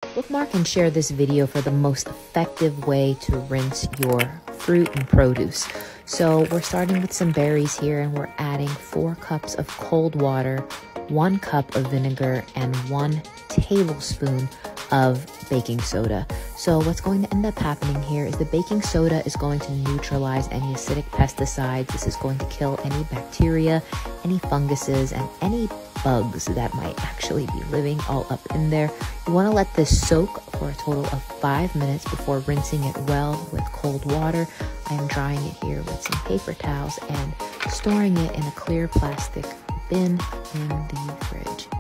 Bookmark and share this video for the most effective way to rinse your fruit and produce. So we're starting with some berries here, and we're adding 4 cups of cold water, 1 cup of vinegar, and 1 tablespoon of baking soda. So what's going to end up happening here is the baking soda is going to neutralize any acidic pesticides. This is going to kill any bacteria, any funguses, and any bugs that might actually be living all up in there. You want to let this soak for a total of 5 minutes before rinsing it well with cold water. I am drying it here with some paper towels and storing it in a clear plastic bin in the fridge.